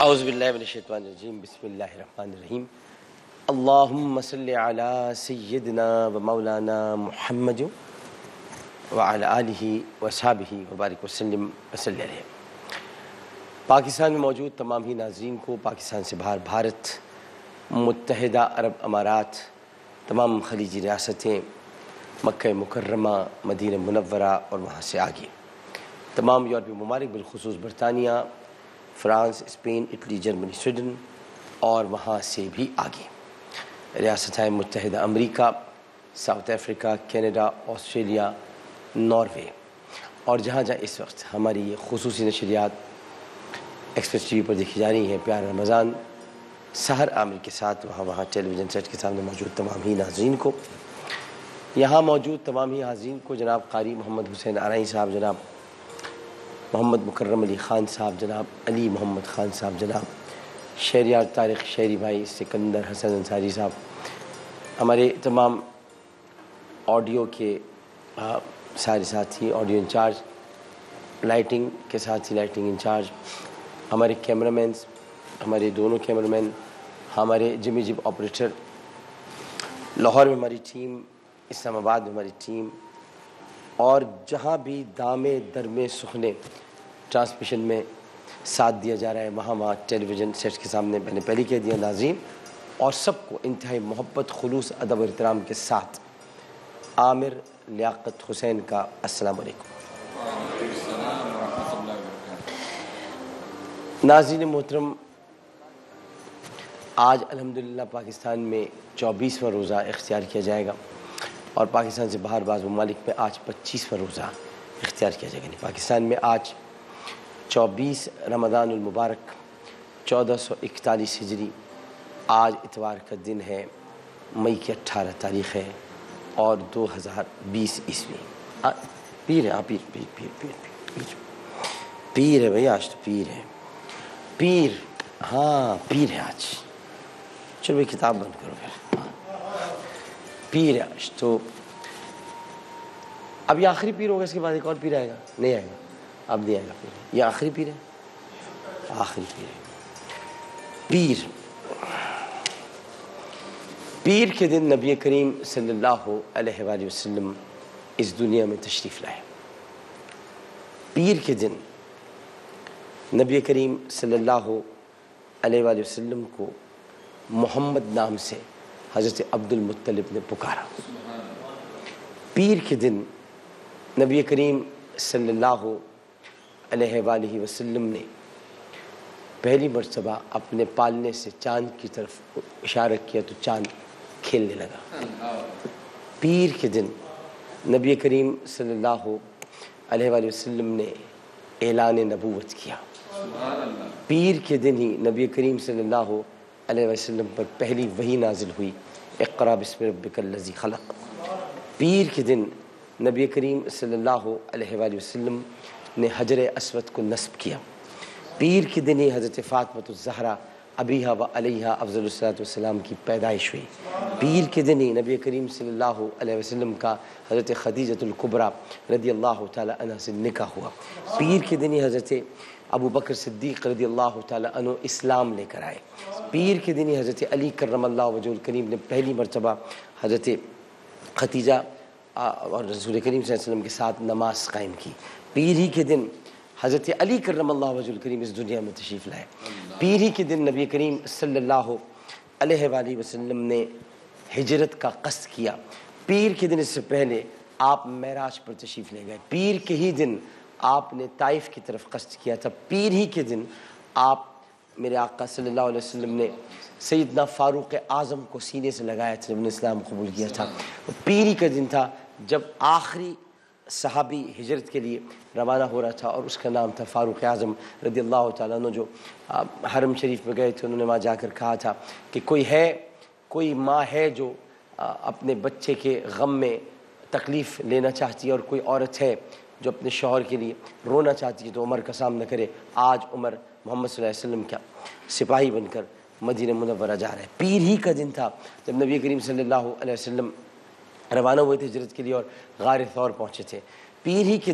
اعوذ باللہ من الشیطان الرجیم بسم اللہ الرحمن الرحیم اللہم صلی علی سیدنا و مولانا محمد وعلی آلہ وصحبہ وبارک وسلم وصلی علیہ۔ پاکستان میں موجود تمام ہی ناظرین کو، پاکستان سے باہر بھارت، متحدہ عرب امارات، تمام خلیجی ریاستیں، مکہ مکرمہ، مدینہ منورہ اور وہاں سے آگے تمام یورپی ممالک، بالخصوص برطانیہ، France, Spain, Italy, Germany, Sweden اور وہاں سے بھی آگے ریاستہائے متحدہ امریکہ، South Africa, Canada, Australia, Norway, اور جہاں جہاں اس وقت ہماری یہ خصوصی نشریات ایکسپریس ٹی وی پر دیکھی جا رہی ہیں، پیارا رمضان سحر عامر کے ساتھ وہاں ٹیلی ویژن سیٹ کے سامنے موجود تمام ہی ناظرین کو، یہاں موجود تمام ہی حاضرین کو، جناب قاری محمد حسین آرائی صاحب، جناب محمد مکرم علی خان صاحب، جناب علی محمد خان صاحب، جناب شہریار طارق شہری بھائی، سکندر حسن انصاری صاحب، ہمارے تمام آڈیو کے سارے ساتھی، آڈیو انچارج، لائٹنگ کے ساتھی، لائٹنگ انچارج، ہمارے کیمرامینز، ہمارے دونوں کیمرامین، ہمارے جمی جب آپریٹر، لاہور میں ہماری ٹیم، اسلام آباد میں ہماری ٹیم، اور جہاں بھی دامے درمے سخنے ٹرانسمیشن میں ساتھ دیا جا رہا ہے، وہاں ٹیلی ویژن سیٹ کے سامنے میں نے پہلے کہہ دیا ناظرین، اور سب کو انتہائی محبت، خلوص، ادب و احترام کے ساتھ عامر لیاقت حسین کا السلام علیکم۔ ناظرین محترم، آج الحمدللہ پاکستان میں 24واں روزہ اختیار کیا جائے گا، اور پاکستان سے باہر بعض ممالک میں آج 25واں روزہ اختیار کیا جائے گا۔ پاکستان میں آج 24 رمضان المبارک 1441 ہجری، آج اتوار کا دن ہے، مئی کی 18 تاریخ ہے اور 2020 عیسوی۔ پیر ہے، پیر ہے بھائی، آج تو پیر ہے، پیر، ہاں پیر ہے آج۔ چلو بھائی کتاب بند کرو پھر، پیر ہے آج تو۔ اب یہ آخری پیر ہوگا، اس کے بعد ایک اور پیر آئے گا؟ نہیں آئے گا، اب نہیں آئے گا پیر، یہ آخری پیر ہے، آخری پیر ہے۔ پیر کے دن نبی کریم صلی اللہ علیہ وآلہ وسلم اس دنیا میں تشریف لائے۔ پیر کے دن نبی کریم صلی اللہ علیہ وآلہ وسلم کو محمد نام سے حضرت عبد المطلب نے پکارا۔ پیر کے دن نبی کریم صلی اللہ علیہ وآلہ وسلم نے پہلی مرتبہ اپنے پالنے سے چاند کی طرف اشارہ کیا تو چاند کھیلنے لگا۔ پیر کے دن نبی کریم صلی اللہ علیہ وآلہ وسلم نے اعلان نبوت کیا۔ پیر کے دن ہی نبی کریم صلی اللہ علیہ وسلم پر پہلی وحی نازل ہوئی، اقرأ بسم ربک الذی خلق۔ پیر کے دن نبی کریم صلی اللہ علیہ وآلہ وسلم نے حجر اسود کو نصب کیا۔ پیر کے دن ہی حضرت فاطمۃ الزہرا ابیہا و علیہا افضل الصلاۃ والسلام کی پیدائش ہوئی۔ پیر کے دن ہی نبی کریم صلی اللہ علیہ وسلم کا حضرت خدیجۃ الکبریٰ رضی اللہ تعالی عنہ سے نکاح ہوا۔ پیر کے دن ہی حضرت ابو بکر صدیق رضی اللہ تعالی عنہ اسلام لے کر آئے۔ پیر کے دن ہی حضرت علی کرم اللہ وجہہ الکریم نے پہلی مرتبہ حضرت ختیجہ اور رسول کریم صلی اللہ علیہ وسلم کے ساتھ نماز قائم کی۔ پیر ہی کے دن حضرت علی کرم اللہ وجہہ الکریم اس دنیا میں تشریف لائے۔ پیر ہی کے دن نبی کریم صلی اللہ علیہ وآلہ وسلم نے ہجرت کا قصد کیا۔ پیر کے دن اس سے پہلے آپ معراج پر تشریف لے گئے۔ پیر کے ہی دن آپ نے طائف کی طرف قصد کیا تھا۔ پیر ہی کے دن آپ، میرے آقا صلی اللہ علیہ وسلم نے سیدنا فاروق اعظم کو سینے سے لگایا تھا جب نے اسلام قبول کیا تھا۔ پیر ہی کا دن تھا جب آخری صحابی ہجرت کے لیے روانہ ہو رہا تھا، اور اس کا نام تھا فاروق اعظم رضی اللہ تعالیٰ عنہ، جو حرم شریف میں گئے تھے۔ انہوں نے وہاں جا کر کہا تھا کہ کوئی ماں ہے جو اپنے بچے کے غم میں تکلیف لینا چاہتی ہے، اور کوئی عورت ہے جو اپنے شوہر کے لیے رونا چاہتی ہے، تو عمر کا سامنا کرے۔ آج عمر محمد صلی اللہ علیہ وسلم کا سپاہی بن کر مدینہ منورہ جا رہے ہیں۔ پیر ہی کا دن تھا جب نبی کریم صلی اللہ علیہ وسلم روانہ ہوئے تھے ہجرت کے لیے اور غار ثور پہنچے تھے۔ پیر ہی کے دن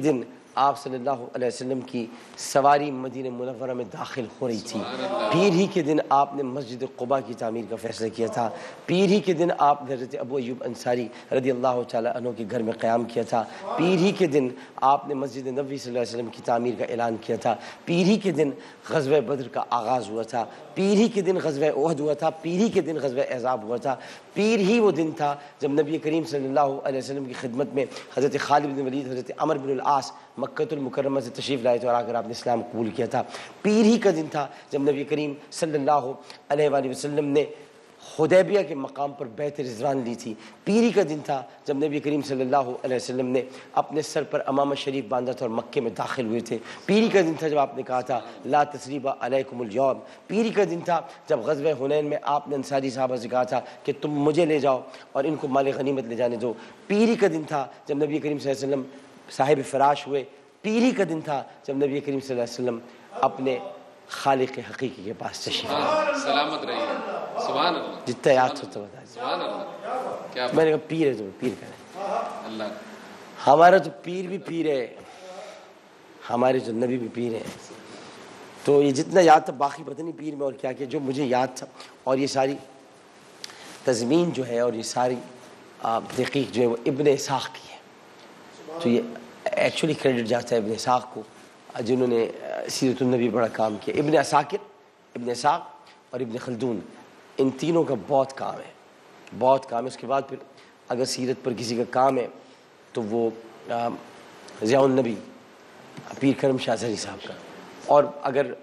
آپ صلی اللہ علیہ وسلم کی سواری مدینہ منورہ میں داخل ہو رہی تھی. پیر ہی کے دن آپ نے مسجد قباء کی تعمیر کا فیصلہ کیا تھا. پیر ہی کے دن آپ نے حضرت ابو ایوب انصاری رضی اللہ تعالیٰ عنہ کے گھر میں قیام کیا تھا. پیر ہی کے دن آپ نے مسجد نبوی صلی اللہ علیہ وسلم کی تعمیر کا اعلان کیا تھا. پیر ہی کے دن غزوہ بدر کا آغاز ہوا تھا. پیر ہی کے دن غزوہ احد ہوا تھا. پیر ہی کے دن غزوہ احزاب ہوا تھا. پیر ہی وہ دن تھا جب نبی کریم صلی اللہ علیہ وسلم کی خدمت میں حضرت خالد بن ولید، حضرت عمر بن العاص مکہ المکرمہ سے تشریف لائے تو اور آ کر آپ نے اسلام قبول کیا تھا. پیر ہی کا دن تھا جب نبی کریم صلی اللہ علیہ وآلہ وسلم نے حدیبیہ کے مقام پر بیعت رضوان لی تھی. پیر ہی کا دن تھا جب نبی کریم صلی اللہ علیہ وسلم نے اپنے سر پر امامہ شریف باندھا تھا اور مکے میں داخل ہوئے تھے. پیر ہی کا دن تھا جب آپ نے کہا تھا لا تثریب علیکم الیوم. پیر ہی کا دن تھا جب غزوہ حنین میں آپ نے انصاری صحابہ سے کہا تھا کہ تم مجھے لے جاؤ اور ان کو مال غنیمت لے جانے دو. پیر ہی کا دن تھا جب نبی کریم صلی اللہ علیہ وسلم صاحب فراش ہوئے. پیر ہی کا دن تھا جب نبی کریم صلی اللہ علیہ وسلم اپنے خالق حقیقی کے پاس تشریف لائے. سلامت رہیے. سبحان اللہ. جتنا یاد ہوتا بتا. سبحان اللہ. کیا میں نے کہا پیر ہے تو پیر کریں. اللہ. ہمارا تو پیر بھی پیر ہے، ہمارے جو نبی بھی پیر ہیں. تو یہ جتنا یاد تھا، باقی پتہ نہیں پیر میں اور کیا کیا جو مجھے یاد تھا. اور یہ ساری تضمین جو ہے اور یہ ساری تحقیق جو ہے وہ ابن اسحاق کی ہے. تو یہ ایکچولی کریڈٹ جاتا ہے ابن اسحاق کو، جنہوں نے سیرت النبی بڑا کام کیا. ابن عساکر، ابن اسحاق اور ابن خلدون، ان تینوں کا بہت کام ہے، بہت کام ہے. اس کے بعد پھر اگر سیرت پر کسی کا کام ہے تو وہ ضیاء النبی پیر کرم شاہ ظہری صاحب کا. اور اگر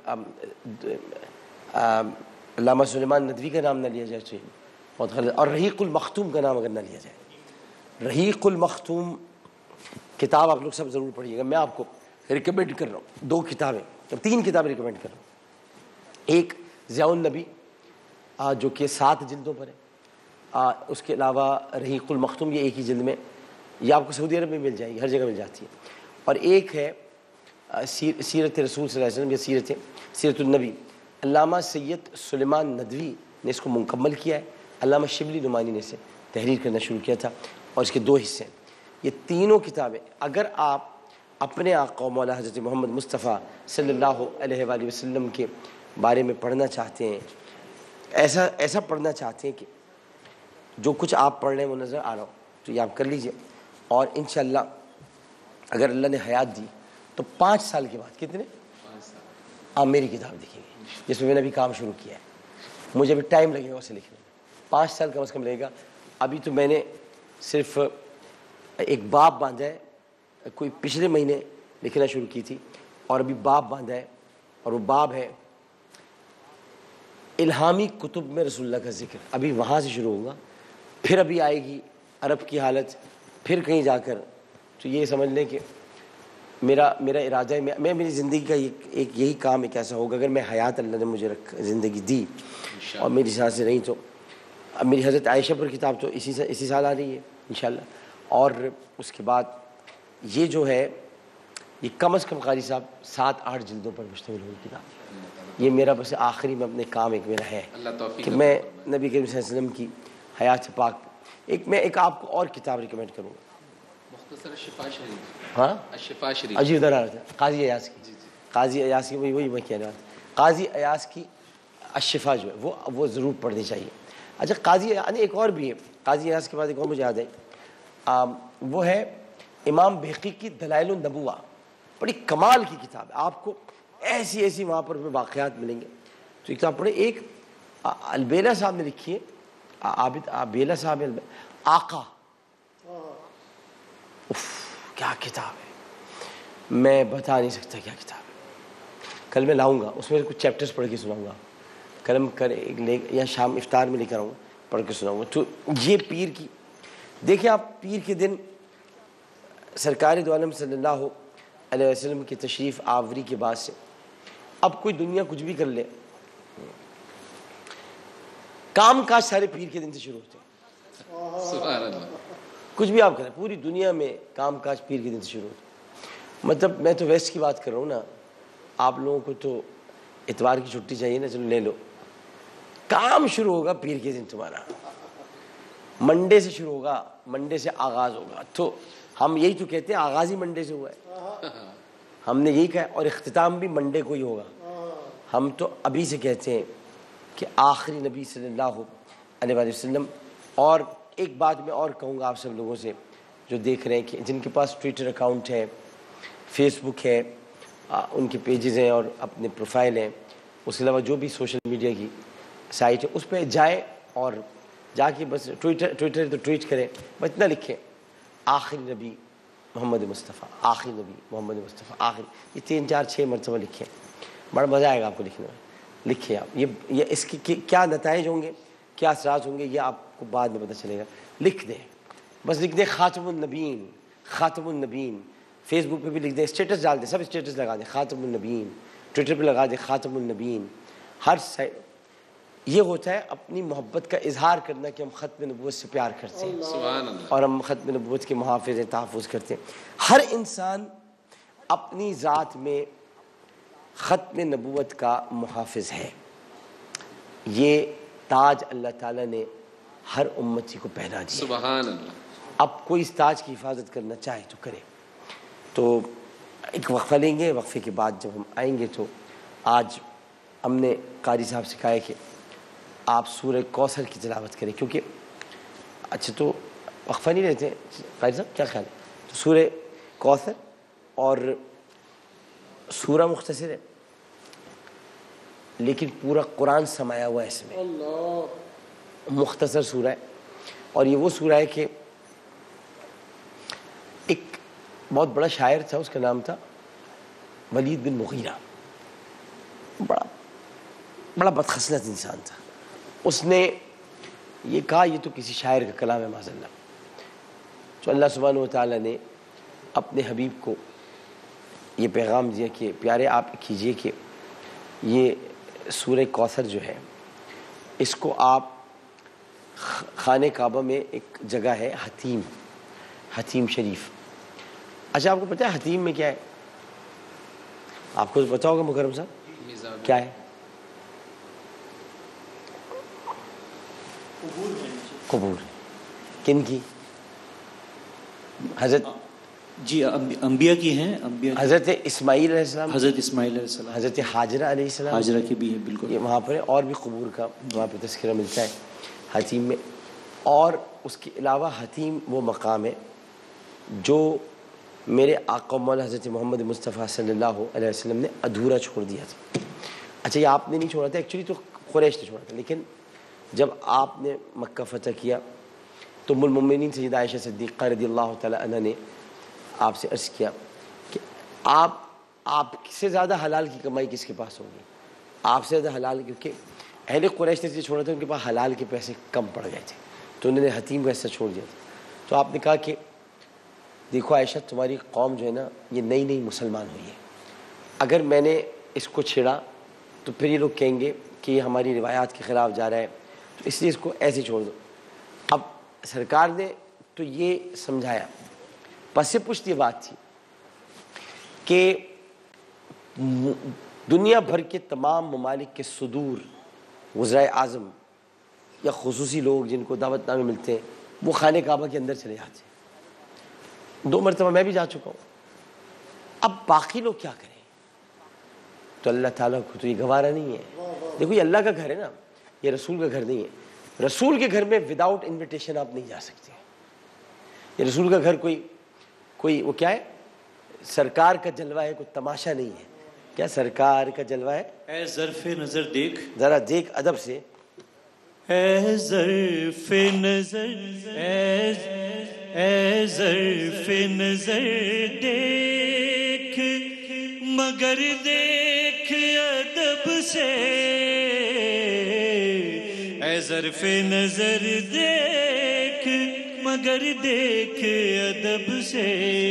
علامہ سلیمان ندوی کا نام نہ لیا جائے تو بہت غلط. اور رحیق المختوم کا نام اگر نہ لیا جائے، رحیق المختوم کتاب آپ لوگ سب ضرور پڑھیے گا. میں آپ کو ریکمینڈ کر رہا ہوں 2 کتابیں، 3 کتابیں ریکمینڈ کر رہا ہوں. ایک ضیاء النبی جو کہ 7 جلدوں پر ہے. اس کے علاوہ رحیق المختوم یہ ایک ہی جلد میں، یہ آپ کو سعودی عرب میں مل جائے گی، ہر جگہ مل جاتی ہے. اور ایک ہے سیرت رسول صلی اللہ علیہ وسلم یا سیرت النبی. علامہ سید سلیمان ندوی نے اس کو مکمل کیا ہے. علامہ شبلی نعمانی نے اسے تحریر کرنا شروع کیا تھا اور اس کے 2 حصے ہیں. یہ تینوں کتابیں اگر آپ اپنے آقا و مولا حضرت محمد مصطفیٰ صلی اللہ علیہ وآلہ وسلم کے بارے میں پڑھنا چاہتے ہیں، ایسا پڑھنا چاہتے ہیں کہ جو کچھ آپ پڑھ رہے ہیں وہ نظر آ رہا ہو، تو یہ آپ کر لیجئے. اور انشاءاللہ اگر اللہ نے حیات دی تو 5 سال کے بعد، کتنے؟ آپ میری کتاب دیکھیں گے جس میں میں نے ابھی کام شروع کیا ہے. مجھے ابھی ٹائم لگے گا اسے لکھنے میں، 5 سال کم از کم لگے گا. ابھی تو میں نے صرف ایک باب باندھا ہے، کوئی پچھلے مہینے لکھنا شروع کی تھی، اور ابھی باب باندھا ہے. اور وہ باب ہے الہامی کتب میں رسول اللہ کا ذکر. ابھی وہاں سے شروع ہوگا، پھر ابھی آئے گی عرب کی حالت، پھر کہیں جا کر. تو یہ سمجھ لیں کہ میرا ارادہ ہے، میں میری زندگی کا ایک یہی کام ایک ایسا ہوگا اگر میں حیات اللہ نے مجھے زندگی دی اور میری ساتھ سے رہی. تو اب میری حضرت عائشہ پر کتاب تو اسی سال آ رہی ہے انشاءاللہ. اور اس کے بعد یہ جو ہے یہ کم از کم قاری صاحب 7-8 جلدوں پر مشتمل ہوئی کتاب. یہ میرا بس آخری میں اپنے کام ایک میرا ہے کہ میں نبی کریم صلی اللہ علیہ وسلم کی حیات پاک میں ایک آپ کو اور کتاب ریکمینڈ کروں گا. مختصر شفا شریف. ہاں شفا شریف. عجیب ادھر آ رہا تھا قاضی ایاز کی. قاضی ایاز کی وہی میں کہہ رہا تھا. قاضی ایاز کی الشفا جو ہے وہ ضرور پڑھنی چاہیے. اچھا قاضی یعنی ایک اور بھی ہے، قاضی ایاز کے بعد ایک اور مجھے یاد ہے، وہ ہے امام بہقی کی دلائل النبوہ. بڑی کمال کی کتاب ہے، آپ کو ایسی وہاں پر واقعات ملیں گے. تو ایک کتاب پڑھیں. ایک البیلا صاحب نے لکھی ہے، عابد بیلا صاحب آقا. کیا کتاب ہے، میں بتا نہیں سکتا کیا کتاب ہے. کل میں لاؤں گا، اس میں کچھ چیپٹرز پڑھ کے سناؤں گا. قلم کر یا شام افطار میں لے کر آؤں گا، پڑھ کے سناؤں گا. تو یہ پیر کی دیکھیں آپ، پیر کے دن سرکار دو عالم صلی اللہ علیہ وسلم کی تشریف آوری کے بعد سے اب کوئی دنیا کچھ بھی کر لے، کام کاج سارے پیر کے دن سے شروع ہوتے ہیں. سبحان اللہ. کچھ بھی آپ کریں پوری دنیا میں کام کاج پیر کے دن سے شروع ہوتے ہیں. مطلب میں تو ویسٹ کی بات کر رہا ہوں نا، آپ لوگوں کو تو اتوار کی چھٹی چاہیے نا، چلو لے لو. کام شروع ہوگا پیر کے دن تمہارا، منڈے سے شروع ہوگا، منڈے سے آغاز ہوگا. تو ہم یہی تو کہتے ہیں آغاز ہی منڈے سے ہوا ہے. ہم نے یہی کہا اور اختتام بھی منڈے کو ہی ہوگا. ہم تو ابھی سے کہتے ہیں کہ آخری نبی صلی اللہ علیہ وآلہ وسلم. اور ایک بات میں اور کہوں گا آپ سب لوگوں سے جو دیکھ رہے ہیں کہ جن کے پاس ٹویٹر اکاؤنٹ ہے، فیس بک ہے، ان کے پیجز ہیں اور اپنے پروفائل ہیں، اس کے علاوہ جو بھی سوشل میڈیا کی سائٹ ہے اس پہ جائیں اور جا کے بس ٹویٹر تو ٹویٹ کریں، بس اتنا لکھیں آخری نبی محمد مصطفیٰ، آخری نبی محمد مصطفیٰ، آخری. یہ 3 4 6 مرتبہ لکھیں، بڑا مزہ آئے گا آپ کو لکھنے میں. لکھیں آپ یہ اس کی کیا نتائج ہوں گے، کیا اثرات ہوں گے، یہ آپ کو بعد میں پتہ چلے گا. لکھ دیں، بس لکھ دیں خاتم النبیین، خاتم النبیین. فیس بک پہ بھی لکھ دیں، اسٹیٹس ڈال دیں، سب اسٹیٹس لگا دیں خاتم النبیین. ٹویٹر پہ لگا دیں خاتم النبیین. ہر یہ ہوتا ہے اپنی محبت کا اظہار کرنا کہ ہم ختم نبوت سے پیار کرتے ہیں سبحان اللہ. اور ہم ختم نبوت کے محافظ تحفظ کرتے ہیں. ہر انسان اپنی ذات میں ختم نبوت کا محافظ ہے. یہ تاج اللہ تعالیٰ نے ہر امتی کو پہنا دیا. سبحان اللہ. اب کوئی اس تاج کی حفاظت کرنا چاہے تو کرے. تو ایک وقفہ لیں گے، وقفے کے بعد جب ہم آئیں گے تو آج ہم نے قاری صاحب سے کہا ہے کہ آپ سورہ کوثر کی تلاوت کریں، کیونکہ اچھا تو وقفہ نہیں لیتے قاری صاحب، کیا خیال ہے؟ تو سورہ کوثر اور سورہ مختصر ہے لیکن پورا قرآن سمایا ہوا ہے اس میں. مختصر سورہ ہے اور یہ وہ سورہ ہے کہ ایک بہت بڑا شاعر تھا، اس کا نام تھا ولید بن مغیرہ. بڑا بدخصلت انسان تھا. اس نے یہ کہا یہ تو کسی شاعر کا کلام ہے معاذ اللہ. تو اللہ سبحانہ وتعالیٰ نے اپنے حبیب کو یہ پیغام دیا کہ پیارے آپ کیجئے کہ یہ سورہ کوثر جو ہے اس کو آپ خانہ کعبہ میں ایک جگہ ہے حتیم شریف. اچھا آپ کو پتہ ہے حتیم میں کیا ہے؟ آپ کو پتہ ہوگا مکرم صاحب کیا ہے؟ قبور. کن کی؟ حضرت جی انبیاء کی ہیں. انبیاء حضرت اسماعیل علیہ السلام، حضرت اسماعیل علیہ السلام، حضرت حاجرہ علیہ السلام، حاجرہ کی بھی ہے بالکل. یہ وہاں پر ہے. اور بھی قبور کا وہاں پہ تذکرہ ملتا ہے حتیم میں. اور اس کے علاوہ حتیم وہ مقام ہے جو میرے آقا مولا حضرت محمد مصطفیٰ صلی اللہ علیہ وسلم نے ادھورا چھوڑ دیا تھا. اچھا یہ آپ نے نہیں چھوڑا تھا، ایکچولی تو قریش نے چھوڑا تھا، لیکن جب آپ نے مکہ فتح کیا تو ام المؤمنین سیدہ عائشہ صدیقہ رضی اللہ تعالیٰ عنہ نے آپ سے عرض کیا کہ آپ سے زیادہ حلال کی کمائی کس کے پاس ہوگی؟ آپ سے زیادہ حلال، کیونکہ اہل قریش نے چھوڑا تھا ان کے پاس حلال کے پیسے کم پڑ گئے تھے تو انہوں نے حتیم کا حصہ چھوڑ دیا تھا. تو آپ نے کہا کہ دیکھو عائشہ تمہاری قوم جو ہے نا یہ نئی مسلمان ہوئی ہے، اگر میں نے اس کو چھیڑا تو پھر یہ لوگ کہیں گے کہ یہ ہماری روایات کے خلاف جا رہا ہے، تو اس لیے اس کو ایسے چھوڑ دو. اب سرکار نے تو یہ سمجھایا، پس پشت یہ بات تھی کہ دنیا بھر کے تمام ممالک کے صدور وزرائے اعظم یا خصوصی لوگ جن کو دعوت نامے ملتے ہیں وہ خانہ کعبہ کے اندر چلے جاتے ہیں. 2 مرتبہ میں بھی جا چکا ہوں. اب باقی لوگ کیا کریں؟ تو اللہ تعالیٰ کو تو یہ گوارا نہیں ہے. دیکھو یہ اللہ کا گھر ہے نا، یہ رسول کا گھر نہیں ہے. رسول کے گھر میں وداؤٹ انویٹیشن آپ نہیں جا سکتے. یہ رسول کا گھر کوئی وہ کیا ہے، سرکار کا جلوہ ہے، کوئی تماشا نہیں ہے. کیا سرکار کا جلوہ ہے؟ اے ظرف نظر دیکھ، ذرا دیکھ ادب سے. اے ظرف نظر، اے ظرف نظر دیکھ، مگر دیکھ ادب سے. اے ظرف نظر دیکھ، مگر دیکھ ادب سے.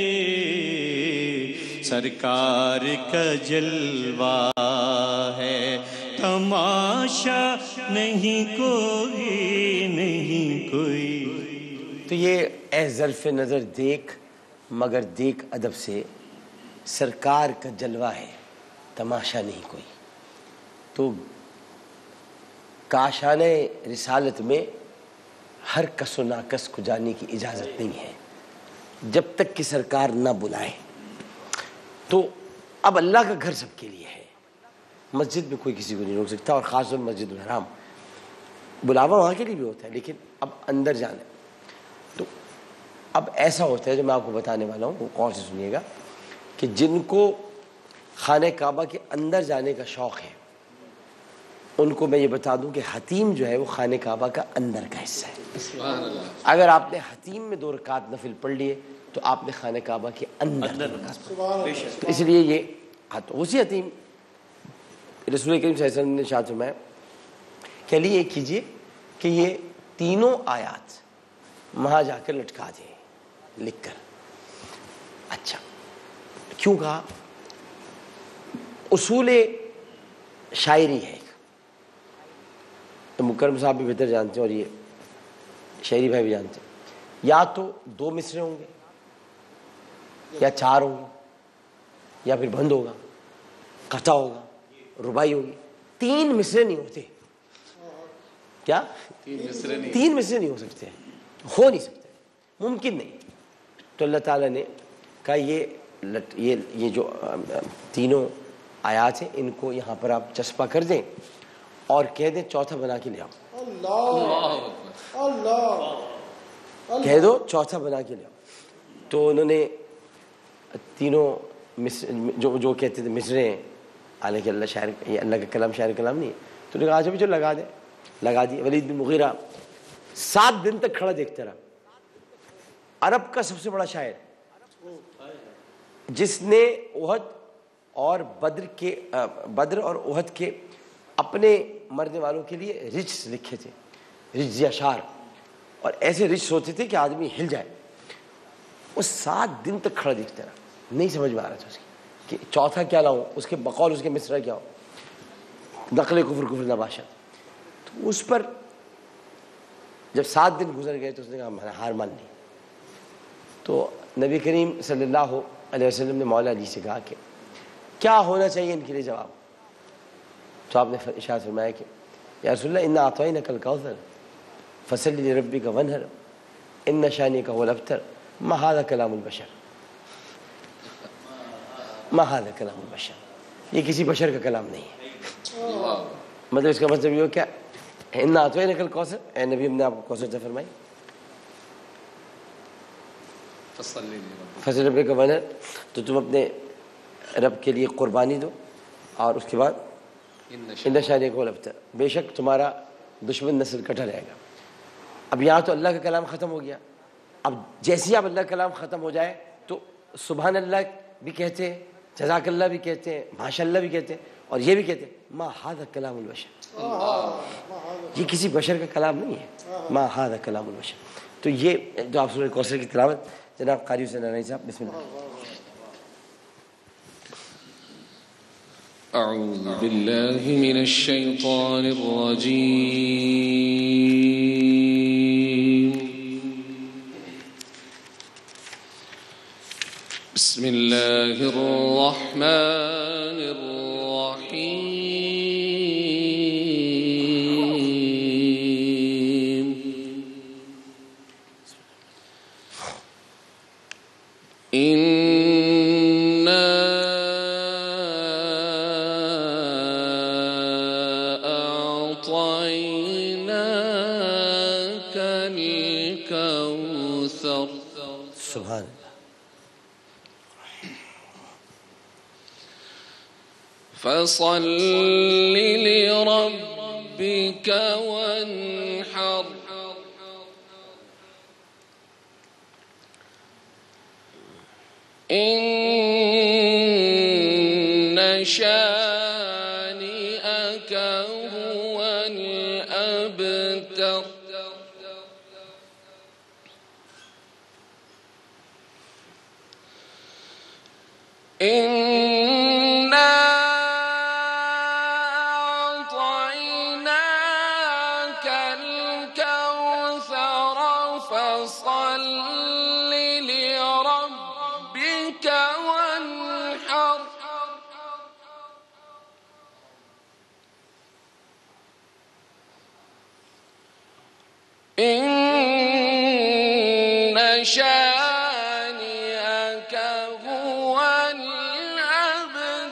سرکار کا جلوہ ہے، تماشا نہیں کوئی. تو یہ اے ظرف نظر دیکھ مگر دیکھ ادب سے، سرکار کا جلوہ ہے تماشا نہیں کوئی. تو کاشانہ رسالت میں ہر کس و ناکس کو جانے کی اجازت نہیں ہے جب تک کہ سرکار نہ بلائے. تو اب اللہ کا گھر سب کے لیے ہے، مسجد میں کوئی کسی کو نہیں روک سکتا، اور خاص طور مسجد الحرام بلاوا وہاں کے لیے بھی ہوتا ہے، لیکن اب اندر جانا تو اب ایسا ہوتا ہے جو میں آپ کو بتانے والا ہوں، وہ غور سے سنیے گا، کہ جن کو خانہ کعبہ کے اندر جانے کا شوق ہے ان کو میں یہ بتا دوں کہ حتیم جو ہے وہ خانہ کعبہ کا اندر کا حصہ ہے۔ سبحان اللہ۔ اگر آپ نے حتیم میں 2 رکعت نفل پڑھ لیے تو آپ نے خانہ کعبہ کے اندر 2 رکعت پڑھی، تو اس لیے یہ اسی حتیم رسول کریم صلی اللہ علیہ وسلم نے ارشاد فرمایا کہ علی یہ کیجئے کہ یہ تینوں آیات وہاں جا کر لٹکا دیں لکھ کر۔ اچھا کیوں کہا؟ اصول شاعری ہے، تو مکرم صاحب بھی بہتر جانتے ہیں اور یہ شاعری بھائی بھی جانتے ہیں، یا تو 2 مصرے ہوں گے یا 4 ہوں گے یا پھر بند ہوگا، قطع ہوگا، ربائی ہوگی، 3 مصرے نہیں ہوتے۔ کیا 3 مصرے نہیں؟ 3 مصرے نہیں ہو سکتے، ہو نہیں سکتے، ممکن نہیں۔ تو اللہ تعالیٰ نے کہا یہ جو تینوں آیات ہیں ان کو یہاں پر آپ چسپا کر دیں اور کہہ دیں چوتھا بنا کے لے آؤ، کہہ دو چوتھا بنا کے لے آؤ۔ تو انہوں نے تینوں جو کہتے تھے مصرے ہیں، حالانکہ اللہ شاعر، یہ اللہ کا کلام شاعر کلام نہیں ہے، تو انہوں نے کہا آج بھی جو لگا دیں، لگا دی۔ ولید بن مغیرہ 7 دن تک کھڑا دیکھتا رہا، عرب کا سب سے بڑا شاعر، جس نے احد اور بدر اور احد کے اپنے مرنے والوں کے لیے رجس لکھے تھے، رجز اشعار، اور ایسے رجس ہوتے تھے کہ آدمی ہل جائے۔ وہ 7 دن تک کھڑا دیکھتا رہا، نہیں سمجھ میں آ رہا تھا اس کی کہ چوتھا کیا لاؤں، اس کے بقول اس کے مصرع کیا ہو، نقل کفر نباشا۔ تو اس پر جب 7 دن گزر گئے تو اس نے کہا میں ہار مان لی۔ تو نبی کریم صلی اللہ علیہ وسلم نے مولا علی سے کہا کہ کیا ہونا چاہیے ان کے لیے جواب؟ تو آپ نے ارشاد فرمایا کہ یا رسول اللہ انا اعطیناک الکوثر فصلی لربک وانحر ان شانک هو الابتر ما هذا کلام البشر، ما هذا کلام البشر، یہ کسی بشر کا کلام نہیں ہے۔ مطلب اس کا مطلب یہ کیا؟ انا اعطیناک الکوثر، اے نبی ہم نے آپ کو کوثر عطا فرمائی، فصلی لربک وانحر، تو تم اپنے رب کے لیے قربانی دو، اور اس کے بعد ان شانک هو الابتر، بے شک تمہارا دشمن نسل کٹا رہے گا۔ اب یہاں تو اللہ کا کلام ختم ہو گیا، اب جیسے ہی اب اللہ کا کلام ختم ہو جائے تو سبحان اللہ بھی کہتے ہیں، جزاک اللہ بھی کہتے ہیں، ماشاء اللہ بھی کہتے ہیں، اور یہ بھی کہتے ہیں ما ھذا کلام البشر، یہ کسی بشر کا کلام نہیں ہے، ما ھذا کلام البشر۔ تو یہ جو آپ سورہ کوثر کی تلاوت جناب قاری حسین نانوی صاحب، بسم اللہ۔ اعوذ باللہ من الشیطان الرجیم، بسم اللہ الرحمن الرحیم، سبحان اللہ۔ فصل لربك وانحر إن شانئك هو الأبتر إنا أعطيناك الكوثر فصل لربك وانحر إن شانئك هو الأبتر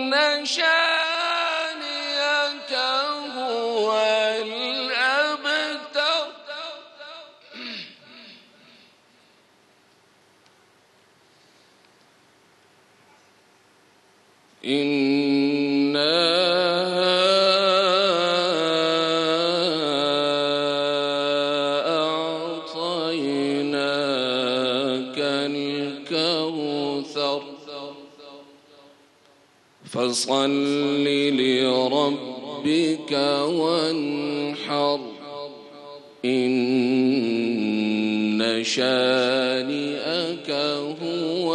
شانئك هو الأبتر إنا أعطيناك الكوثر فصل لربك وانحر إن شانئك هو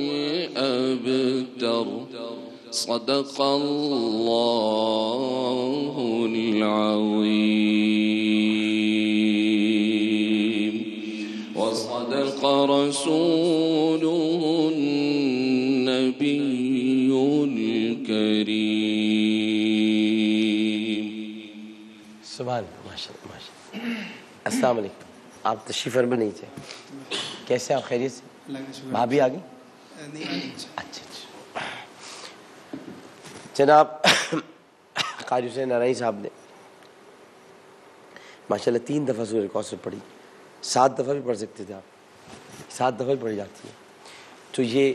الأبتر صدق الله العظيم وصدق رسوله النبي الكريم سبحان اللہ ماشاء اللہ ماشاء اللہ السلام علیکم آپ تشریف فرما نہیں تھے کیسے آپ خیریت سے بھابھی آ گئی اچھا جناب قاری حسین نارائنی صاحب نے ماشاءاللہ 3 دفعہ سورہ کوثر پڑھی 7 دفعہ بھی پڑھ سکتے تھے آپ 7 دفعہ بھی پڑھی جاتی ہے تو یہ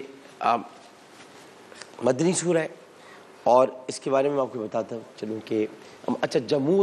مدنی سورہ ہے اور اس کے بارے میں آپ کو بتاتا ہوں چلوں کہ اچھا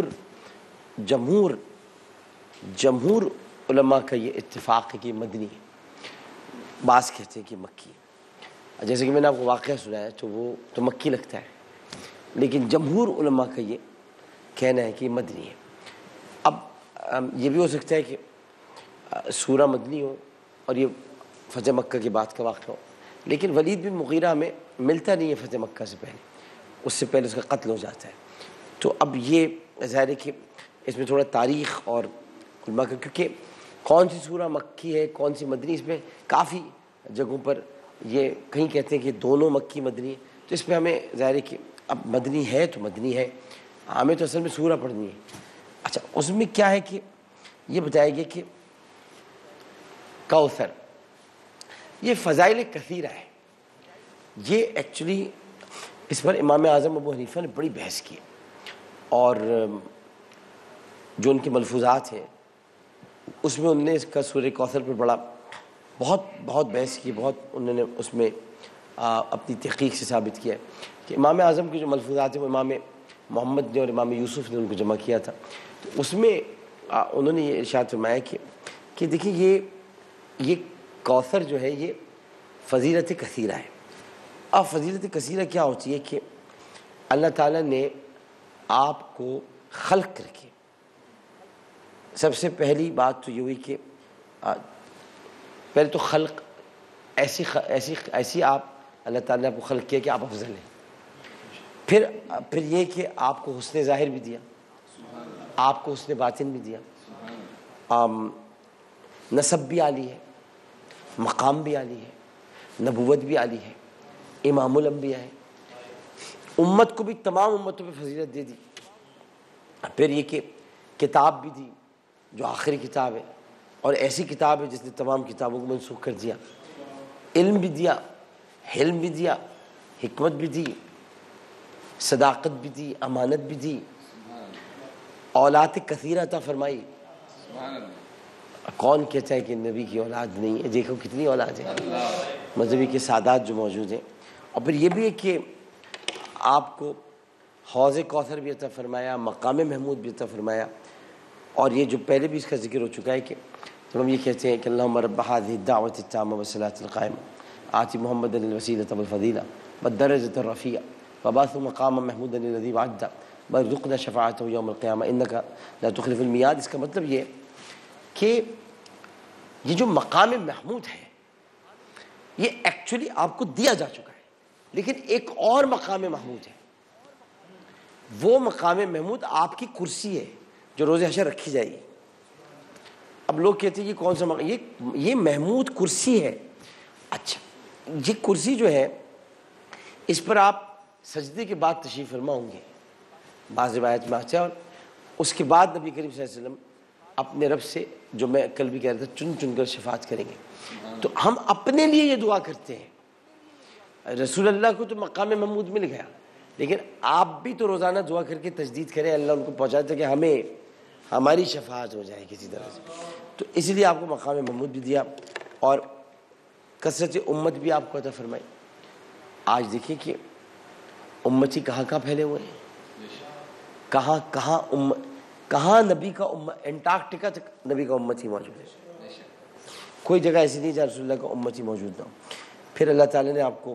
جمہور علماء کا یہ اتفاق ہے کہ مدنی ہے بعض کہتے ہیں کہ مکی ہے جیسے کہ میں نے آپ کو واقعہ سنایا تو وہ تو مکی لگتا ہے لیکن جمہور علماء کا یہ کہنا ہے کہ یہ مدنی ہے اب یہ بھی ہو سکتا ہے کہ سورہ مدنی ہو اور یہ فتح مکہ کے بعد کا واقعہ ہو لیکن ولید بن مغیرہ میں ملتا نہیں ہے فتح مکہ سے پہلے اس سے پہلے اس کا قتل ہو جاتا ہے تو اب یہ ظاہر ہے کہ اس میں تھوڑا تاریخ اور علماء کا کیونکہ کون سی سورہ مکی ہے کون سی مدنی اس میں کافی جگہوں پر یہ کہیں کہتے ہیں کہ دونوں مکی مدنی ہے تو اس پہ ہمیں ظاہر ہے کہ اب مدنی ہے تو مدنی ہے ہمیں تو اصل میں سورہ پڑھنی ہے اچھا اس میں کیا ہے کہ یہ بتایا گیا کہ کوثر یہ فضائل کثیرہ ہے یہ ایکچولی اس پر امام اعظم ابو حنیفہ نے بڑی بحث کی اور جو ان کے ملفوظات ہیں اس میں انہوں نے اس کا سورہ کوثر پر بہت بحث کی بہت انہوں نے اس میں اپنی تحقیق سے ثابت کیا ہے کہ امام اعظم کے جو ملفوظات ہیں وہ امام محمد نے اور امام یوسف نے ان کو جمع کیا تھا تو اس میں انہوں نے یہ ارشاد فرمایا کہ دیکھیں یہ کوثر جو ہے یہ فضیلت کثیرہ ہے اب فضیلت کثیرہ کیا ہوتی ہے کہ اللہ تعالیٰ نے آپ کو خلق کر کے سب سے پہلی بات تو یہ ہوئی کہ پہلے تو خلق ایسی آپ اللہ تعالیٰ نے آپ کو خلق کیا کہ آپ افضل ہیں پھر یہ کہ آپ کو حسن ظاہر بھی دیا آپ کو حسن باطن بھی دیا نسب بھی عالی ہے مقام بھی عالی ہے نبوت بھی عالی ہے امام الانبیاء ہے امت کو بھی تمام امتوں پہ فضیلت دے دی پھر یہ کہ کتاب بھی دی جو آخری کتاب ہے اور ایسی کتاب ہے جس نے تمام کتابوں کو منسوخ کر دیا علم بھی دیا حلم بھی دیا حکمت بھی دی صداقت بھی دی امانت بھی دی اولاد کثیرہ عطا فرمائی کون کہتا ہے کہ نبی کی اولاد نہیں ہے دیکھو کتنی اولاد ہے مذہبی کے سادات جو موجود ہیں اور پھر یہ بھی ہے کہ آپ کو حوض کوثر بھی عطا فرمایا مقام محمود بھی عطا فرمایا اور یہ جو پہلے بھی اس کا ذکر ہو چکا ہے کہ جب ہم یہ کہتے ہیں کہ اللہم رب هذه الدعوة التامة والصلاة القائمة آت محمد الوسیلۃ والفضیلہ والدرجۃ الرفیعہ وبعث مقاما محمودا الذی وعدته وارزقنا شفاعته یوم القیامہ انک لا تخلف المیعاد اس کا مطلب یہ کہ یہ جو مقام محمود ہے یہ ایکچولی آپ کو دیا جا چکا ہے لیکن ایک اور مقام محمود ہے وہ مقام محمود آپ کی کرسی ہے جو روز حشر رکھی جائے گی اب لوگ کہتے ہیں یہ کون سا مقام یہ محمود کرسی ہے اچھا یہ کرسی جو ہے اس پر آپ سجدے کے بعد تشریف فرما ہوں گے بعض روایت میں آتا ہے اور اس کے بعد نبی کریم صلی اللہ علیہ وسلم اپنے رب سے جو میں کل بھی کہہ رہا تھا چن چن کر شفاعت کریں گے تو ہم اپنے لیے یہ دعا کرتے ہیں رسول اللہ کو تو مقام محمود مل گیا لیکن آپ بھی تو روزانہ دعا کر کے تجدید کریں اللہ ان کو پہنچاتے کہ ہمیں ہماری شفاعت ہو جائے کسی طرح سے. تو اس لیے آپ کو مقام محمود بھی دیا اور کثرت امت بھی آپ کو عطا فرمائی. آج دیکھیں کہ امتی کہاں کہاں پھیلے ہوئے ہیں, کہاں نبی کا امت, انٹارکٹیکا تک نبی کا امت ہی موجود ہے. کوئی جگہ ایسی نہیں جہاں رسول اللہ کا امت ہی موجود نہ ہو. پھر اللہ تعالیٰ نے آپ کو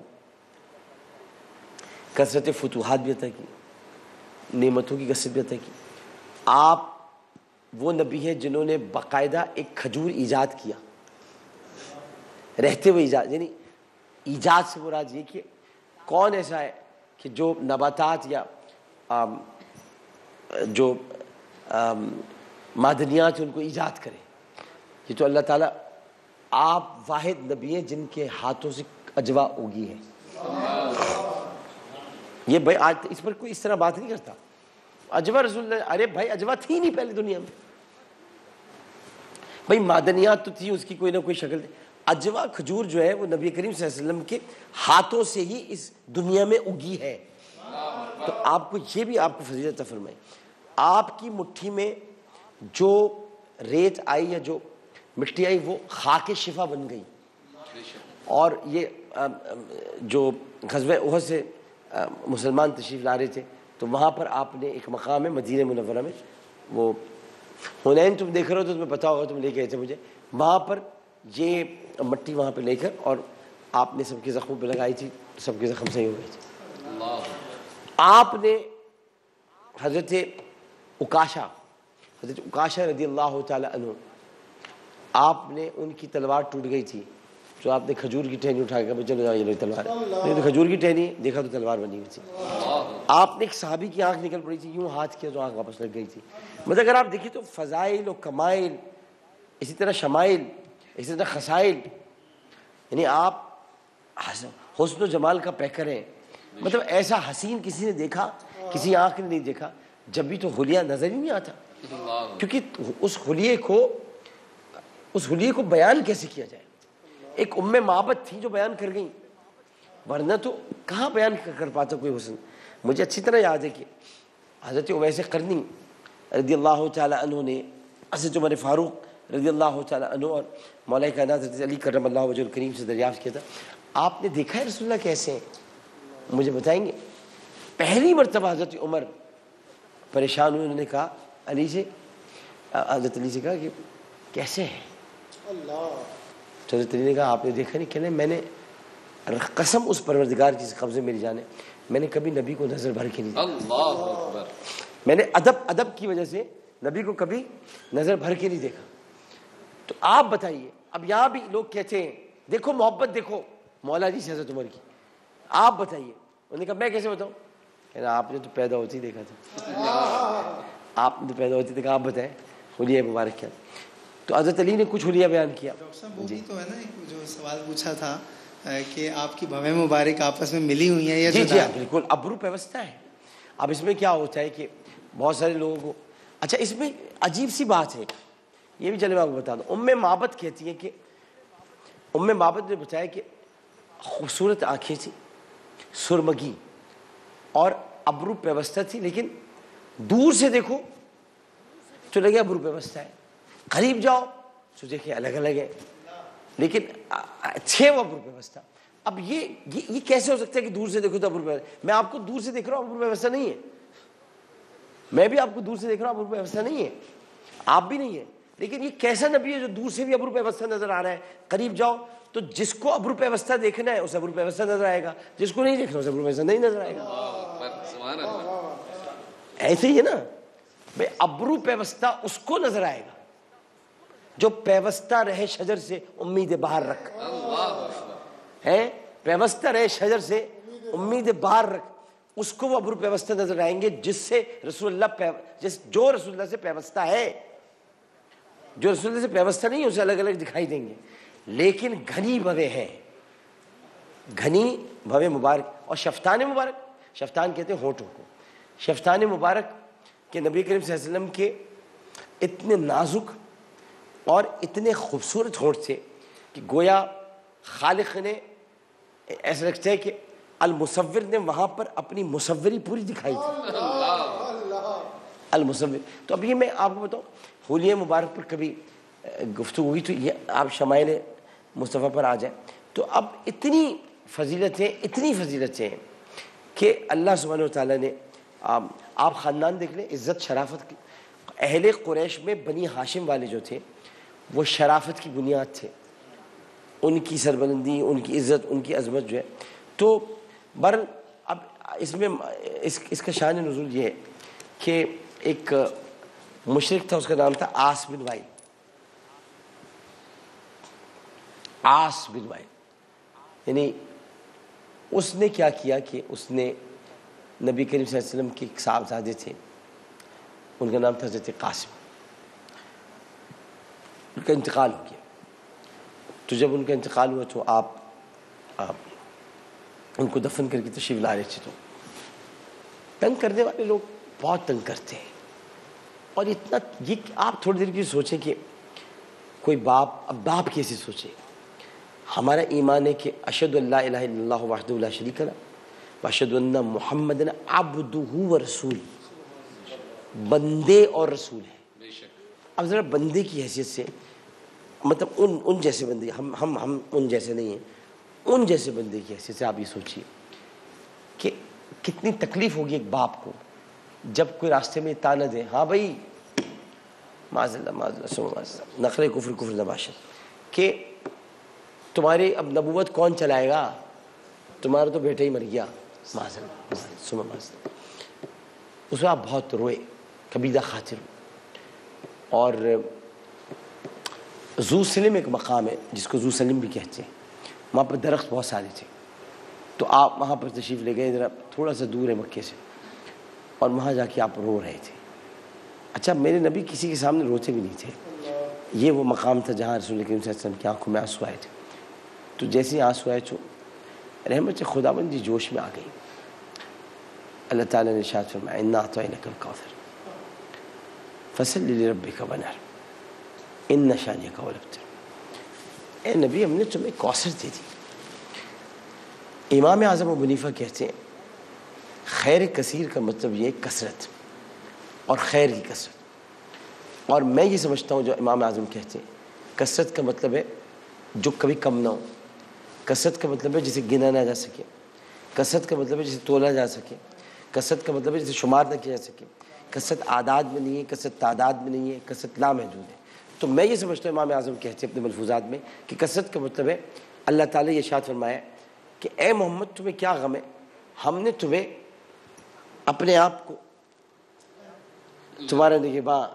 کثرت فتوحات بھی عطا کی, نعمتوں کی کثرت بھی عطا کی. آپ وہ نبی ہیں جنہوں نے باقاعدہ ایک کھجور ایجاد کیا, رہتے ہوئے ایجاد, یعنی ایجاد سے مراد یہ کہ کون ایسا ہے کہ جو نباتات یا جو معدنیات ان کو ایجاد کرے. یہ تو اللہ تعالیٰ, آپ واحد نبی ہیں جن کے ہاتھوں سے اجوا اگی ہے. یہ بھائی آج اس پر کوئی اس طرح بات نہیں کرتا. اجوا رسول اللہ, ارے بھائی اجوا تھی نہیں پہلے دنیا میں, بھائی معدنیات تو تھی, اس کی کوئی نہ کوئی شکل تھی. اجوا کھجور جو ہے وہ نبی کریم صلی اللہ علیہ وسلم کے ہاتھوں سے ہی اس دنیا میں اگی ہے. تو آپ کو یہ بھی آپ کو فضیلت عطا فرمائی. آپ کی مٹھی میں جو ریت آئی یا جو مٹی آئی وہ خاک شفا بن گئی. اور یہ جو غزوہ احد سے مسلمان تشریف لا رہے تھے تو وہاں پر آپ نے ایک مقام ہے مدینہ منورہ میں, وہ حنین تم دیکھ رہے ہو تو تمہیں پتا ہوگا, تم لے کے آئے تھے مجھے, وہاں پر یہ مٹی وہاں پہ لے کر اور آپ نے سب کے زخموں پہ لگائی تھی, سب کے زخم صحیح ہو گئے تھے. آپ نے حضرت عکاشہ رضی اللہ تعالی عنہ, آپ نے ان کی تلوار ٹوٹ گئی تھی, جو آپ نے کھجور کی ٹہنی اٹھا کے چلو جاؤ یہ لوگ تلوار ہے, تو کھجور کی ٹہنی دیکھا تو تلوار بنی ہوئی تھی. آپ نے ایک صحابی کی آنکھ نکل پڑی تھی, یوں ہاتھ کیا تو آنکھ واپس لگ گئی تھی. مطلب اگر آپ دیکھیں تو فضائل و کمائل, اسی طرح شمائل, اسی طرح خسائل, یعنی آپ حسن و جمال کا پیکر ہیں. مطلب ایسا حسین کسی نے دیکھا, کسی آنکھ نے نہیں دیکھا. جب بھی تو حلیہ نظر ہی نہیں آتا, کیونکہ اس حلیے کو بیان کیسے کیا جائے. ایک معبد تھی جو بیان کر گئی, ورنہ تو کہاں بیان کر پاتا کوئی حسن. مجھے اچھی طرح یاد ہے کہ حضرت اویس قرنی رضی اللہ تعالی عنہ نے حضرت عمر فاروق رضی اللہ تعالی عنہ اور مولا کائنات حضرت علی کرم اللہ وجہ الکریم سے دریافت کیا تھا, آپ نے دیکھا ہے رسول اللہ کیسے ہیں, مجھے بتائیں گے. پہلی مرتبہ حضرت عمر پریشان ہوئے, انہوں نے کہا علی سے, حضرت علی سے کہا کہ کیسے ہیں. تو حضرت علی نے کہا آپ نے دیکھا نہیں, کہنے میں نے قسم اس پروردگار کی قبضے میری جان ہے, میں نے کبھی نبی کو نظر بھر کے نہیں دیکھا. اللہ اکبر. میں نے ادب کی وجہ سے نبی کو کبھی نظر بھر کے نہیں دیکھا. تو آپ بتائیے, اب یہاں بھی لوگ کہتے ہیں دیکھو محبت دیکھو مولا جی سے حضرت عمر کی, آپ بتائیے. انہوں نے کہا میں کیسے بتاؤں, کہنا آپ نے تو پیدا ہوتی دیکھا تھا, آپ نے تو پیدا ہوتی دیکھا, آپ بتائیں حلیہ مبارک کیا. تو حضرت علی نے کچھ حلیہ بیان کیا. ڈاکٹر صاحب وہ بھی تو ہے نا, جو سوال پوچھا تھا کہ آپ کی بھویں مبارک آپس میں ملی ہوئی ہیں یا جی جی بالکل ابرو پیوستہ ہے. اب اس میں کیا ہوتا ہے کہ بہت سارے لوگوں کو, اچھا اس میں عجیب سی بات ہے, یہ بھی چلے میں آپ کو بتا دوں. معبد کہتی ہے کہ معبد نے بتایا کہ خوبصورت آنکھیں تھی, سرمگی اور ابرو پیوستہ تھی, لیکن دور سے دیکھو تو لگے ابرو پیوستہ ہے, قریب جاؤ تو دیکھیں الگ الگ ہے, لیکن اچھے وہ ابرو پیوستہ. اب یہ کیسے ہو سکتا ہے کہ دور سے دیکھو تو ابرو پیوستہ. میں آپ کو دور سے دیکھ رہا ہوں, ابرو پیوستہ نہیں ہے. میں بھی آپ کو دور سے دیکھ رہا ہوں, ابرو پیوستہ نہیں ہے, آپ بھی نہیں ہے. لیکن یہ کیسا نبی ہے جو دور سے بھی ابرو پیوستہ نظر آ رہا ہے, قریب جاؤ تو جس کو ابرو پیوستہ دیکھنا ہے اسے ابرو پیوستہ نظر آئے گا, جس کو نہیں دیکھنا اسے ابرو پیوستہ نہیں نظر آئے گا. ایسے ہی ہے نا بھائی, ابرو پیوستہ اس کو نظر آئے گا جو پیوستہ رہے شجر سے امید باہر رکھ ہے, پیوستہ رہے شجر سے امید باہر رکھ, اس کو وہ ابرو پیوستہ نظر آئیں گے جس سے رسول اللہ جو رسول اللہ سے پیوستہ ہے. جو رسول اللہ سے پیوستہ نہیں اسے الگ الگ دکھائی دیں گے, لیکن گھنی بھویں ہیں, گھنی بھویں مبارک. اور شفتان مبارک, شفتان کہتے ہیں ہونٹوں کو, شفتان مبارک کہ نبی کریم صلی اللہ علیہ وسلم کے اتنے نازک اور اتنے خوبصورت ہونٹ تھے کہ گویا خالق نے ایسا لگتا ہے کہ المصور نے وہاں پر اپنی مصوری پوری دکھائی تھی، المصور۔ تو اب یہ میں آپ کو بتاؤں، حلیہ مبارک پر کبھی گفتگو ہوئی تو یہ آپ شمائل مصطفیٰ پر آ جائیں تو اب اتنی فضیلتیں ہیں کہ اللہ سبحانہ وتعالیٰ نے آپ خاندان دیکھ لیں، عزت شرافت کی، اہل قریش میں بنی ہاشم والے جو تھے وہ شرافت کی بنیاد تھے، ان کی سربلندی، ان کی عزت، ان کی عظمت جو ہے۔ تو بہرحال اب اس میں اس کا شان نزول یہ ہے کہ ایک مشرک تھا، اس کا نام تھا عاص بن وائل، عاص بن وائل، یعنی اس نے کیا کیا کہ اس نے نبی کریم صلی اللہ علیہ وسلم کے ایک صاحبزادے تھے، ان کا نام تھا حضرت قاسم، ان کا انتقال ہو گیا۔ تو جب ان کا انتقال ہوا تو آپ ان کو دفن کر کے تشریف لا رہے تھے تو تنگ کرنے والے لوگ بہت تنگ کرتے ہیں، اور اتنا یہ آپ تھوڑی دیر کی سوچیں کہ کوئی باپ کیسے سوچے؟ ہمارا ایمان ہے کہ اشہد ان لا الہ الا اللہ وحدہ لا شریک لہ واشہد ان محمدًا عبدہ ورسولہ، بندے اور رسول ہے۔ اب ذرا بندے کی حیثیت سے، مطلب ان جیسے بندے، ہم ان جیسے نہیں ہیں، ان جیسے بندے کی حیثیت سے آپ یہ سوچیے کہ کتنی تکلیف ہوگی ایک باپ کو جب کوئی راستے میں تانا دے، ہاں بھائی معاذ اللہ نخرے کفر نباشت، کہ تمہاری اب نبوت کون چلائے گا، تمہارا تو بیٹا ہی مر گیا، معاذ اللہ۔ اس میں آپ بہت روئے، کبیدہ خاطر ہو۔ اور ذو سلم ایک مقام ہے جس کو ذو سلم بھی کہتے ہیں، وہاں پر درخت بہت سارے تھے، تو آپ وہاں پر تشریف لے گئے، ذرا تھوڑا سا دور ہے مکے سے، اور وہاں جا کے آپ رو رہے تھے۔ اچھا، میرے نبی کسی کے سامنے روتے بھی نہیں تھے، یہ وہ مقام تھا جہاں رسول کریم صلی اللہ علیہ وسلم کی آنکھوں میں آنسو آئے تھے۔ تو جیسے آنسو آئے تو رحمت خداوندی جوش میں آ گئی۔ اللہ تعالیٰ نے ارشاد فرمایا انا اعطیناک الکوثر فصلی لربک وانحر ان شانئک هو الابتر۔ اے نبی، ہم نے تمہیں کوثر دے دی۔ امام اعظم ابو حنیفہ کہتے ہیں خیر کثیر کا مطلب یہ کثرت اور خیر کی کثرت، اور میں یہ سمجھتا ہوں جو امام اعظم کہتے ہیں کثرت کا مطلب ہے جو کبھی کم نہ ہو، کثرت کا مطلب ہے جسے گنا نہ جا سکے، کثرت کا مطلب ہے جسے تولا جا سکے، کثرت کا مطلب ہے جسے شمار نہ کیا جا سکے، کثرت اعداد میں نہیں ہے، کثرت تعداد میں نہیں ہے، کثرت لامحدود ہے۔ تو میں یہ سمجھتا ہوں امام اعظم کہتے ہیں اپنے ملفوظات میں کہ کثرت کا مطلب ہے اللہ تعالیٰ یہ ارشاد فرمایا کہ اے محمد تمہیں کیا غم ہے، ہم نے تمہیں اپنے آپ کو تمہارا نگہباں،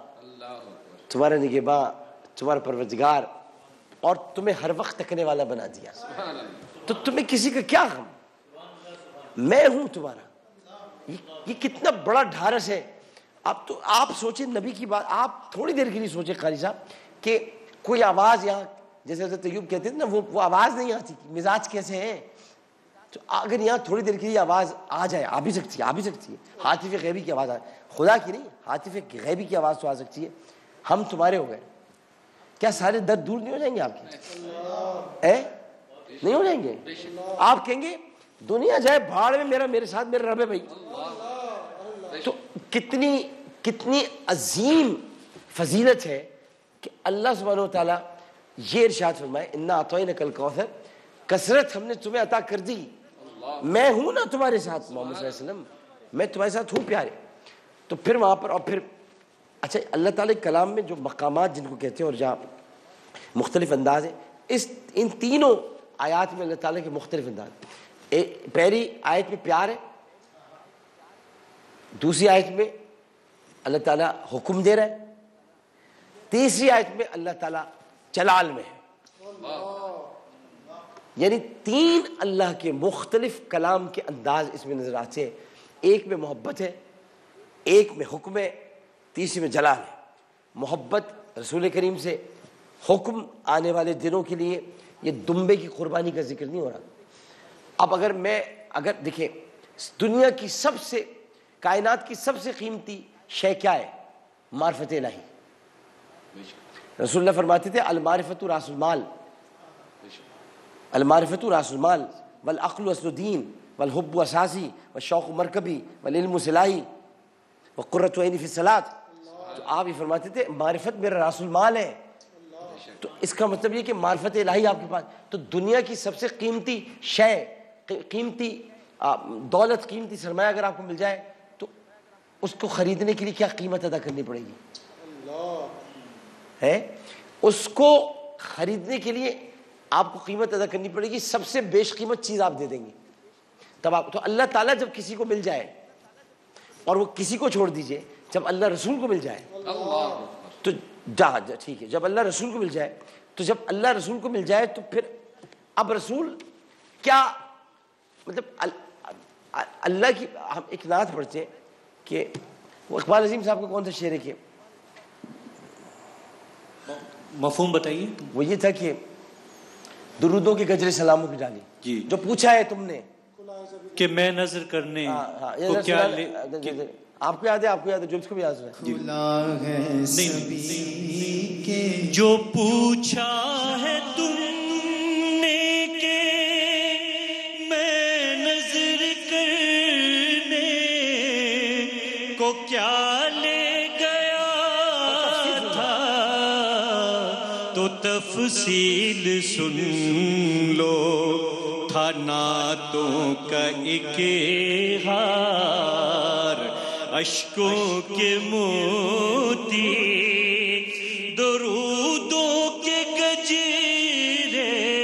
تمہارا پروردگار اور تمہیں ہر وقت تکنے والا بنا دیا، تو تمہیں کسی کا کیا غم، میں ہوں تمہارا۔ یہ کتنا بڑا ڈھارس ہے۔ اب تو آپ سوچیں نبی کی بات، آپ تھوڑی دیر کے لیے سوچیں قاری صاحب کہ کوئی آواز یہاں جیسے حضرت ایوب کہتے تھے نا وہ آواز نہیں آتی، مزاج کیسے ہیں، تو اگر یہاں تھوڑی دیر کے لیے آواز آ جائے، آ بھی سکتی ہے، حاطف غیبی کی آواز آئے، خدا کی نہیں، حاطف غیبی کی آواز تو آ سکتی ہے، ہم تمہارے ہو گئے، کیا سارے درد دور نہیں ہو جائیں گے آپ کے؟ نہیں ہو جائیں گے؟ آپ کہیں گے دنیا جائے بھاڑ میں، میرے ساتھ میرا رب ہے بھائی۔ تو کتنی عظیم فضیلت ہے کہ اللہ سبحانہ وتعالیٰ یہ ارشاد فرمائے انا اعطیناک الکوثر، کثرت ہم نے تمہیں عطا کر دی، میں ہوں نا تمہارے ساتھ، محمد صلی اللہ علیہ وسلم میں تمہارے ساتھ ہوں پیارے۔ تو پھر وہاں پر اور پھر اچھا اللہ تعالیٰ کے کلام میں جو مقامات جن کو کہتے ہیں اور جہاں مختلف انداز ہیں، ان تینوں آیات میں اللہ تعالیٰ کے مختلف انداز، پہلی آیت میں پیار ہے، دوسری آیت میں اللہ تعالیٰ حکم دے رہا ہے، تیسری آیت میں اللہ تعالیٰ جلال میں ہے، یعنی تین اللہ کے مختلف کلام کے انداز اس میں نظر آتے ہیں، ایک میں محبت ہے، ایک میں حکم ہے، تیسری میں جلال ہے۔ محبت رسول کریم سے، حکم آنے والے دنوں کے لیے، یہ دمبے کی قربانی کا ذکر نہیں ہو رہا۔ اب اگر دیکھیں دنیا کی کائنات کی سب سے قیمتی شے کیا ہے؟ معرفت الہی۔ رسول اللہ فرماتے تھے المعرفت راس المال، المعرفت راس المال والعقل اصل الدین والحب اساسی والشوق مرکبی والعلم سلاحی وقرۃ عینی فی الصلاۃ. تو آپ یہ فرماتے تھے معرفت میرا راس المال ہے. تو اس کا مطلب یہ کہ معرفت الہی آپ کے پاس. تو دنیا کی سب سے قیمتی شے، قیمتی دولت، قیمتی سرمایہ اگر آپ کو مل جائے تو اس کو خریدنے کے لیے کیا قیمت ادا کرنی پڑے گی؟ ہے اس کو خریدنے کے لیے آپ کو قیمت ادا کرنی پڑے گی. سب سے بیش قیمت چیز آپ دے دیں گے تب آپ. تو اللہ تعالیٰ جب کسی کو مل جائے، اور وہ کسی کو چھوڑ دیجئے، جب اللہ رسول کو مل جائے تو ٹھیک ہے، جب اللہ رسول کو مل جائے تو جب اللہ رسول کو مل جائے تو پھر اب رسول کیا مطلب اللہ کی. ہم ایک نعت پڑھتے ہیں کہ وہ اقبال عظیم صاحب کا کون سا شعر ہے کہ مفہوم بتائیے. وہ یہ تھا کہ درودوں کے گجرے سلاموں کی ڈالی. جی. جو پوچھا ہے تم نے کہ میں نظر کرنے کو کیا آپ کو یاد ہے؟ آپ کو یاد ہے؟ جو اس کو بھی یاد ہے. جو پوچھا ہے تم نے کہ میں نظر کرنے کو کیا لے گیا تھا، تو تفصیل سن لو. تھا نعتوں کا ایک ہار، اشکوں کے موتی، درودوں کے گجرے،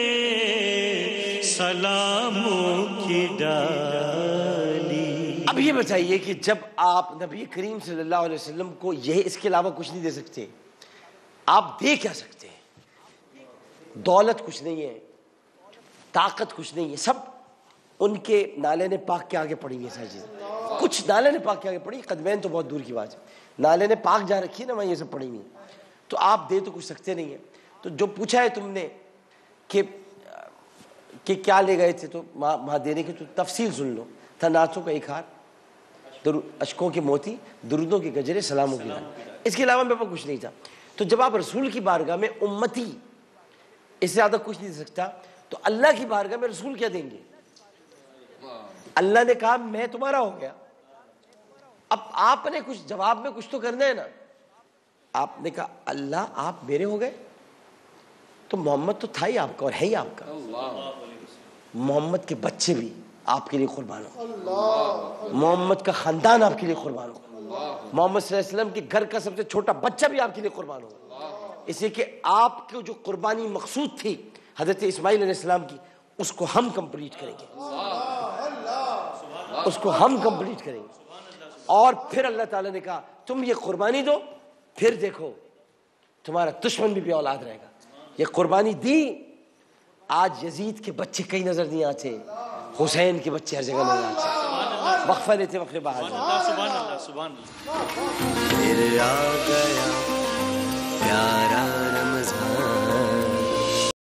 سلاموں کی ڈالی. اب یہ بتائیے کہ جب آپ نبی کریم صلی اللہ علیہ وسلم کو یہ اس کے علاوہ کچھ نہیں دے سکتے، آپ دے کیا سکتے ہیں؟ دولت کچھ نہیں ہے، طاقت کچھ نہیں ہے، سب ان کے نالین پاک کے آگے پڑی ہیں ساری چیزیں. کچھ نالین پاک کے آگے پڑی، قدمین تو بہت دور کی بات ہے. نالین پاک جہاں رکھی ہے نا وہاں یہ سب پڑی نہیں. تو آپ دے تو کچھ سکتے نہیں ہیں. تو جو پوچھا ہے تم نے کہ کیا لے گئے تھے، تو وہاں دینے کی تو تفصیل سن لو. تھا نعتوں کا ایک ہار، اشکوں کے موتی، درودوں کے گجرے، سلاموں کی ڈال. اس کے علاوہ میرے پاس کچھ نہیں تھا. تو جب آپ رسول کی بارگاہ میں امتی اس سے زیادہ کچھ نہیں دے سکتا، تو اللہ کی بارگاہ میں رسول کیا دیں گے؟ اللہ نے کہا میں تمہارا ہو گیا. اب آپ نے کچھ جواب میں کچھ تو کرنا ہے نا. آپ نے کہا اللہ آپ میرے ہو گئے، تو محمد تو تھا ہی آپ کا اور ہے ہی آپ کا. محمد کے بچے بھی آپ کے لیے قربان ہو، محمد کا خاندان آپ کے لیے قربان ہو، محمد صلی اللہ علیہ وسلم کے گھر کا سب سے چھوٹا بچہ بھی آپ کے لیے قربان ہو. اس لیے کہ آپ کو جو قربانی مقصود تھی حضرت اسماعیل علیہ السلام کی، اس کو ہم کمپلیٹ کریں گے، اس کو ہم کمپلیٹ کریں گے. اور پھر اللہ تعالیٰ نے کہا تم یہ قربانی دو، پھر دیکھو تمہارا دشمن بھی اولاد رہے گا. یہ قربانی دی. آج یزید کے بچے کہیں نظر نہیں آتے، حسین کے بچے ہر جگہ نظر آتے. وقفہ لیتے وقفے باہر. سبحان اللہ، سبحان اللہ. پھر آ گیا پیارا